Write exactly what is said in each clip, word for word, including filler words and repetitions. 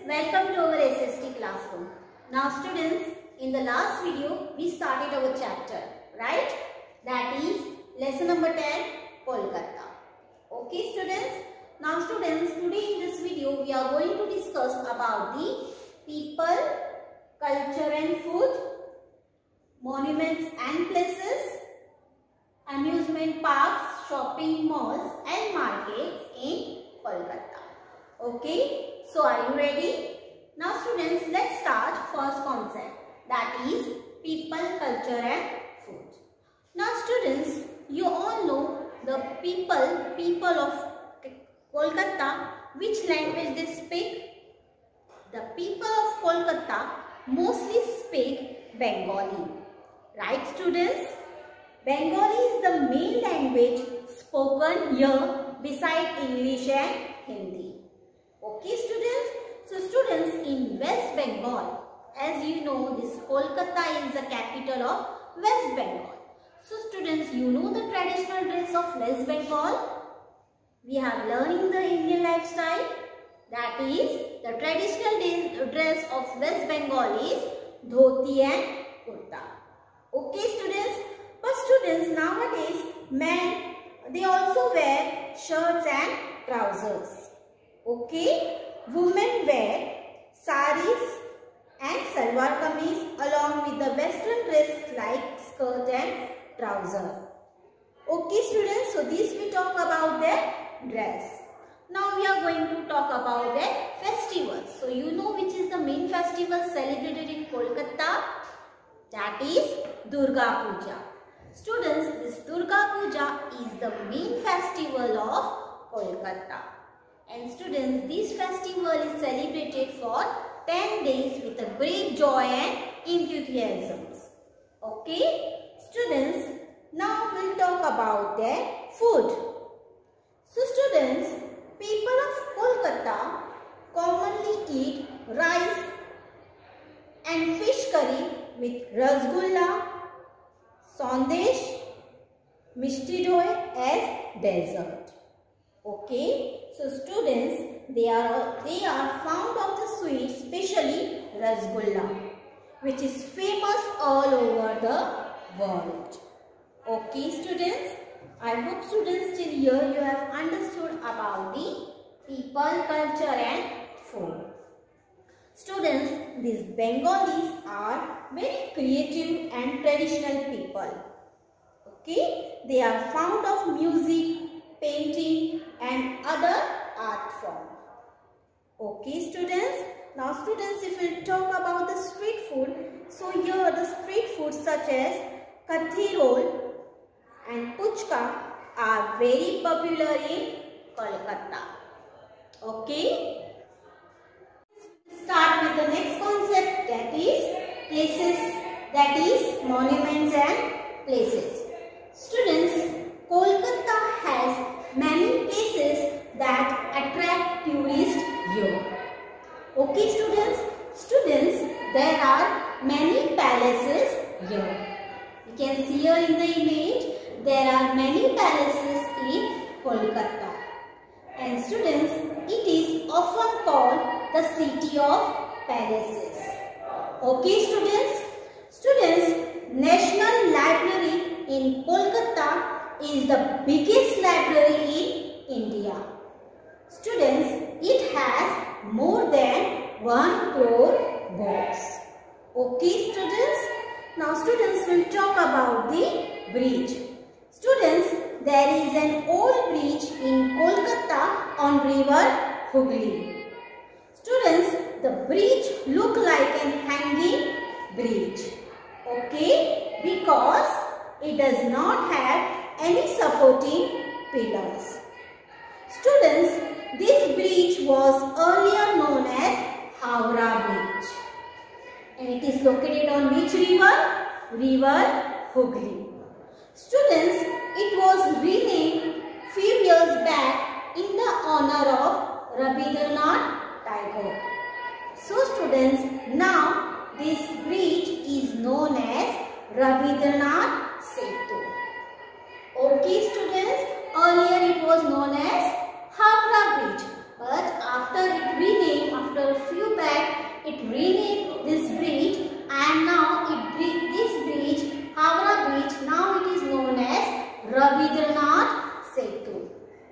welcome to our S S T classroom. Now students, in the last video we started our chapter, right? That is lesson number ten, Kolkata. Okay students, now students, today in this video we are going to discuss about the people, culture and food, monuments and places, amusement parks, shopping malls and markets in Kolkata. Okay, so are you ready? Now students, let's start first concept, that is people, culture and food. Now students, you all know the people, people of Kolkata, which language they speak? The people of Kolkata mostly speak Bengali. Right students? Bengali is the main language spoken here beside English and Hindi. Okay students? So students, in West Bengal, as you know, this Kolkata is the capital of West Bengal. So students, you know the traditional dress of West Bengal? We have learned in the Indian lifestyle. That is, the traditional dress of West Bengal is dhoti and kurta. Okay students? But students, nowadays, men, they also wear shirts and trousers. Okay? Women wear saris and salwar kameez along with the western dress like skirt and trouser. Okay students, so this we talk about their dress. Now we are going to talk about their festivals. So you know which is the main festival celebrated in Kolkata? That is Durga Puja. Students, this Durga Puja is the main festival of Kolkata. And students, this festival is celebrated for ten days with a great joy and enthusiasm. Okay? Students, now we'll talk about their food. So students, people of Kolkata commonly eat rice and fish curry with rasgulla, sandesh, mishti doi as dessert. Okay, so students, they are they are fond of the sweet, especially rasgulla, which is famous all over the world. Okay students, I hope students till here you have understood about the people, culture and food. Students, these Bengalis are very creative and traditional people. Okay, they are fond of music, painting and other art form. Okay students, now students, if we talk about the street food, so here the street food such as kathi roll and puchka are very popular in Kolkata. Okay, start with the next concept, that is places, that is monuments and places. Students, Kolkata has many places that attract tourists here. Okay students, students, there are many palaces here. You can see here in the image, there are many palaces in Kolkata. And students, it is often called the city of palaces. Okay students, students, National Library in Kolkata is the biggest library in India. Students, it has more than one crore books. Okay students, now students will talk about the bridge. Students, there is an old bridge in Kolkata on river Hooghly. Students, the bridge look like an hanging bridge. Okay, because it does not have any supporting pillars. Students, this bridge was earlier known as Howrah Bridge. And it is located on which river? River Hooghly. Students, it was renamed few years back in the honor of Rabindranath Tagore. So students, now this bridge is known as Rabindranath Setu. Okay students, earlier it was known as Howrah Bridge, but after it renamed, after a few renamed this bridge, and now it this bridge, Howrah Bridge, now it is known as Rabindranath Setu.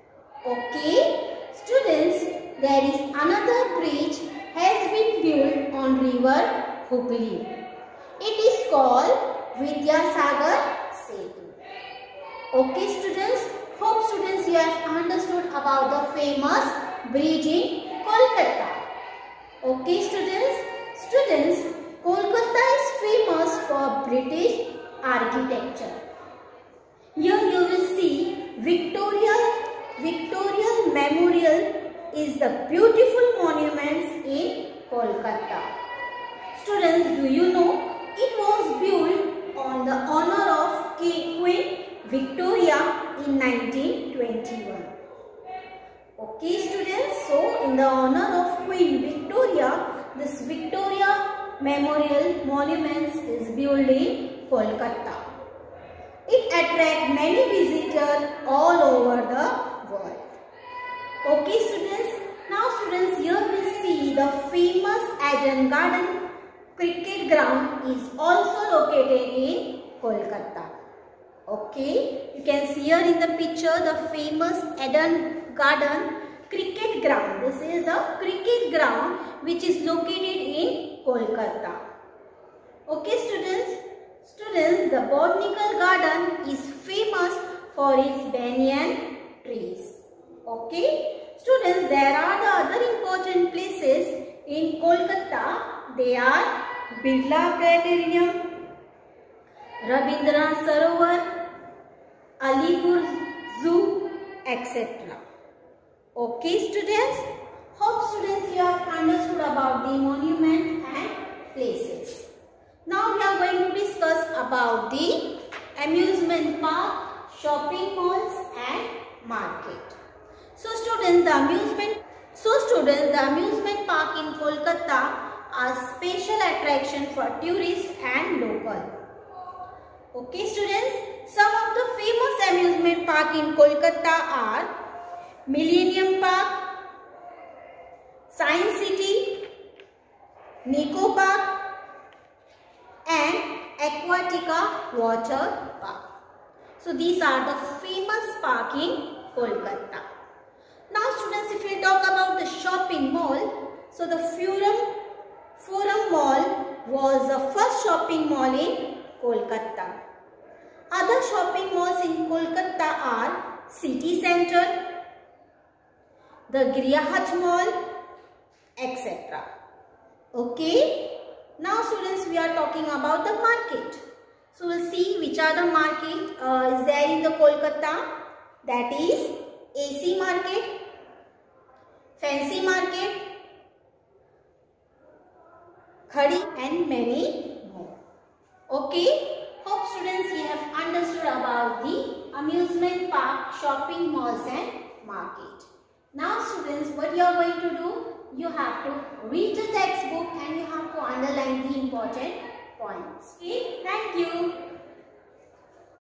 Okay, students, there is another bridge has been built on river Hooghly. It is called Vidyasagar Setu. Okay, students, hope students you have understood about the famous bridge in Kolkata. Okay, students, students, Kolkata is famous for British architecture. Here you will see Victoria Victoria Memorial is the beautiful monuments in Kolkata. Students, do you know it was built on the honor of Queen Victoria in nineteen twenty-one. Okay, students, so in the honor of Queen Victoria, this Victoria Memorial Monuments is built in Kolkata. It attracts many visitors all over the world. Okay, students, now students, here we see the famous Eden Garden cricket ground is also located in Kolkata. Okay, you can see here in the picture the famous Eden Garden cricket ground. This is a cricket ground which is located in Kolkata. Okay, students, students, the botanical garden is famous for its banyan trees. Okay, students, there are the other important places in Kolkata. They are Birla Planetarium, Rabindranath Sarovar, Alipur Zoo, et cetera. Okay, students, hope students you have understood about the monuments and places. Now we are going to discuss about the amusement park, shopping malls and market. So students, the amusement so students, the amusement park in Kolkata are special attraction for tourists and local. Okay, students, some of the famous amusement park in Kolkata are Millennium Park, Science City, Nico Park and Aquatica Water Park. So these are the famous park in Kolkata. Now students, if we talk about the shopping mall, so the Forum, Forum Mall was the first shopping mall in Kolkata. Other shopping malls in Kolkata are City Centre, the Griyahat Mall, et cetera. Okay. Now students, we are talking about the market. So we'll see which are the market uh, is there in the Kolkata. That is A C Market, Fancy Market, Khadi and many more. Okay. Hope students you have understood about the amusement park, shopping malls and market. Now students, what you are going to do? You have to read the textbook and you have to underline the important points. Okay, thank you.